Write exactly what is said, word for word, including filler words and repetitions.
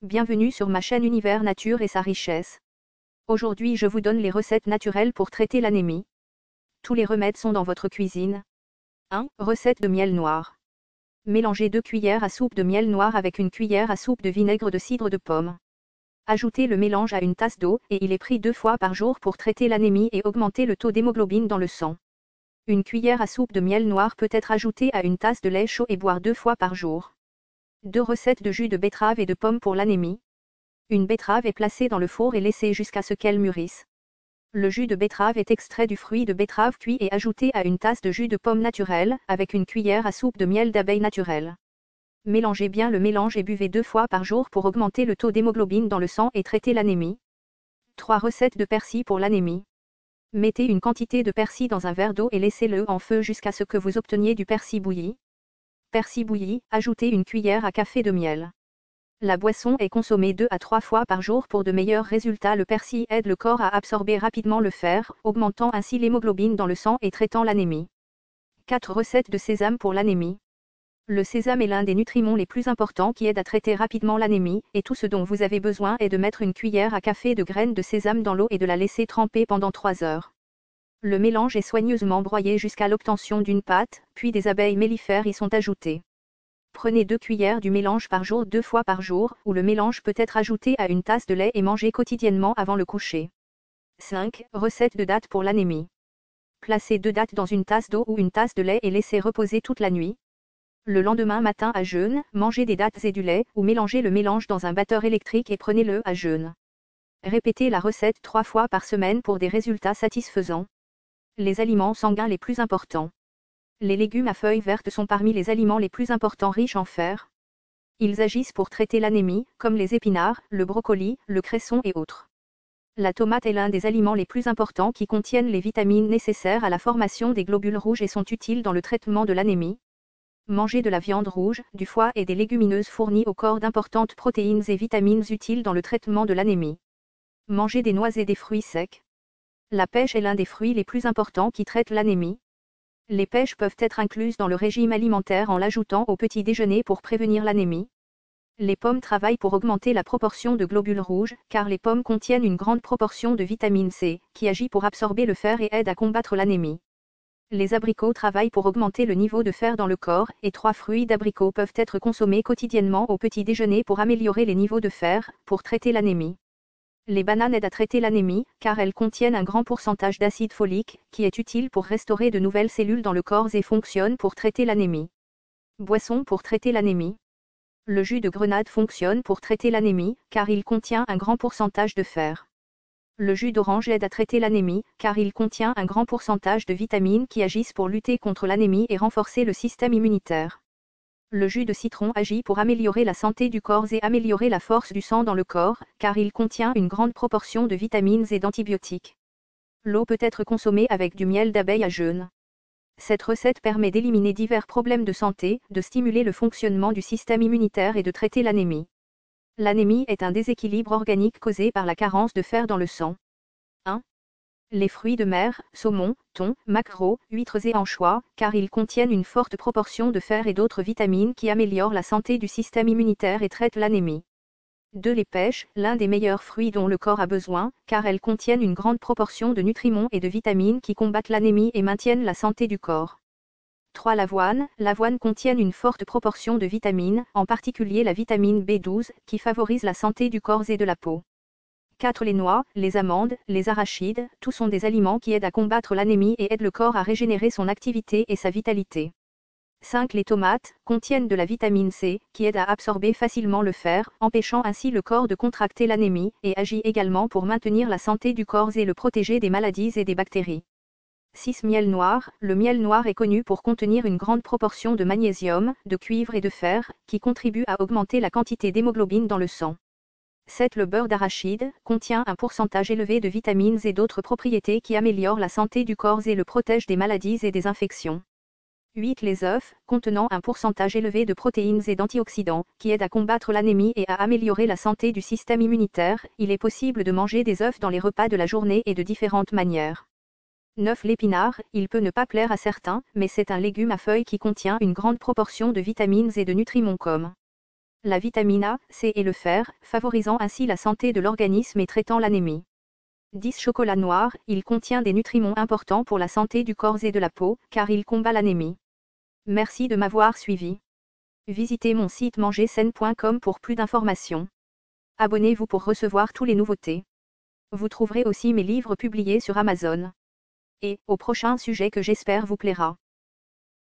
Bienvenue sur ma chaîne Univers Nature et sa richesse. Aujourd'hui je vous donne les recettes naturelles pour traiter l'anémie. Tous les remèdes sont dans votre cuisine. un. Recette de miel noir. Mélangez deux cuillères à soupe de miel noir avec une cuillère à soupe de vinaigre de cidre de pomme. Ajoutez le mélange à une tasse d'eau et il est pris deux fois par jour pour traiter l'anémie et augmenter le taux d'hémoglobine dans le sang. Une cuillère à soupe de miel noir peut être ajoutée à une tasse de lait chaud et boire deux fois par jour. deux recettes de jus de betterave et de pomme pour l'anémie. Une betterave est placée dans le four et laissée jusqu'à ce qu'elle mûrisse. Le jus de betterave est extrait du fruit de betterave cuit et ajouté à une tasse de jus de pomme naturel, avec une cuillère à soupe de miel d'abeille naturel. Mélangez bien le mélange et buvez deux fois par jour pour augmenter le taux d'hémoglobine dans le sang et traiter l'anémie. trois recettes de persil pour l'anémie. Mettez une quantité de persil dans un verre d'eau et laissez-le en feu jusqu'à ce que vous obteniez du persil bouilli. Persil bouilli, ajoutez une cuillère à café de miel. La boisson est consommée deux à trois fois par jour pour de meilleurs résultats. Le persil aide le corps à absorber rapidement le fer, augmentant ainsi l'hémoglobine dans le sang et traitant l'anémie. quatre recettes de sésame pour l'anémie. Le sésame est l'un des nutriments les plus importants qui aide à traiter rapidement l'anémie, et tout ce dont vous avez besoin est de mettre une cuillère à café de graines de sésame dans l'eau et de la laisser tremper pendant trois heures. Le mélange est soigneusement broyé jusqu'à l'obtention d'une pâte, puis des abeilles mellifères y sont ajoutées. Prenez deux cuillères du mélange par jour deux fois par jour, ou le mélange peut être ajouté à une tasse de lait et mangé quotidiennement avant le coucher. cinq. Recette de dattes pour l'anémie. Placez deux dattes dans une tasse d'eau ou une tasse de lait et laissez reposer toute la nuit. Le lendemain matin à jeûne, mangez des dattes et du lait, ou mélangez le mélange dans un batteur électrique et prenez-le à jeûne. Répétez la recette trois fois par semaine pour des résultats satisfaisants. Les aliments sanguins les plus importants. Les légumes à feuilles vertes sont parmi les aliments les plus importants riches en fer. Ils agissent pour traiter l'anémie, comme les épinards, le brocoli, le cresson et autres. La tomate est l'un des aliments les plus importants qui contiennent les vitamines nécessaires à la formation des globules rouges et sont utiles dans le traitement de l'anémie. Manger de la viande rouge, du foie et des légumineuses fournit au corps d'importantes protéines et vitamines utiles dans le traitement de l'anémie. Manger des noix et des fruits secs. La pêche est l'un des fruits les plus importants qui traitent l'anémie. Les pêches peuvent être incluses dans le régime alimentaire en l'ajoutant au petit déjeuner pour prévenir l'anémie. Les pommes travaillent pour augmenter la proportion de globules rouges, car les pommes contiennent une grande proportion de vitamine C, qui agit pour absorber le fer et aide à combattre l'anémie. Les abricots travaillent pour augmenter le niveau de fer dans le corps, et trois fruits d'abricots peuvent être consommés quotidiennement au petit déjeuner pour améliorer les niveaux de fer, pour traiter l'anémie. Les bananes aident à traiter l'anémie, car elles contiennent un grand pourcentage d'acide folique, qui est utile pour restaurer de nouvelles cellules dans le corps et fonctionne pour traiter l'anémie. Boisson pour traiter l'anémie. Le jus de grenade fonctionne pour traiter l'anémie, car il contient un grand pourcentage de fer. Le jus d'orange aide à traiter l'anémie, car il contient un grand pourcentage de vitamines qui agissent pour lutter contre l'anémie et renforcer le système immunitaire. Le jus de citron agit pour améliorer la santé du corps et améliorer la force du sang dans le corps, car il contient une grande proportion de vitamines et d'antibiotiques. L'eau peut être consommée avec du miel d'abeille à jeûne. Cette recette permet d'éliminer divers problèmes de santé, de stimuler le fonctionnement du système immunitaire et de traiter l'anémie. L'anémie est un déséquilibre organique causé par la carence de fer dans le sang. un. Les fruits de mer, saumon, thon, maquereau, huîtres et anchois, car ils contiennent une forte proportion de fer et d'autres vitamines qui améliorent la santé du système immunitaire et traitent l'anémie. deux. Les pêches, l'un des meilleurs fruits dont le corps a besoin, car elles contiennent une grande proportion de nutriments et de vitamines qui combattent l'anémie et maintiennent la santé du corps. trois. L'avoine, l'avoine contient une forte proportion de vitamines, en particulier la vitamine B douze, qui favorise la santé du corps et de la peau. quatre. Les noix, les amandes, les arachides, tous sont des aliments qui aident à combattre l'anémie et aident le corps à régénérer son activité et sa vitalité. cinq. Les tomates contiennent de la vitamine C, qui aide à absorber facilement le fer, empêchant ainsi le corps de contracter l'anémie, et agit également pour maintenir la santé du corps et le protéger des maladies et des bactéries. six. Miel noir, le miel noir est connu pour contenir une grande proportion de magnésium, de cuivre et de fer, qui contribuent à augmenter la quantité d'hémoglobine dans le sang. sept. Le beurre d'arachide contient un pourcentage élevé de vitamines et d'autres propriétés qui améliorent la santé du corps et le protègent des maladies et des infections. huit. Les œufs, contenant un pourcentage élevé de protéines et d'antioxydants, qui aident à combattre l'anémie et à améliorer la santé du système immunitaire. Il est possible de manger des œufs dans les repas de la journée et de différentes manières. neuf. L'épinard, il peut ne pas plaire à certains, mais c'est un légume à feuilles qui contient une grande proportion de vitamines et de nutriments comme la vitamine A, C et le fer, favorisant ainsi la santé de l'organisme et traitant l'anémie. dix Chocolat noir, il contient des nutriments importants pour la santé du corps et de la peau, car il combat l'anémie. Merci de m'avoir suivi. Visitez mon site manger saine point com pour plus d'informations. Abonnez-vous pour recevoir tous les nouveautés. Vous trouverez aussi mes livres publiés sur Amazon. Et, au prochain sujet que j'espère vous plaira.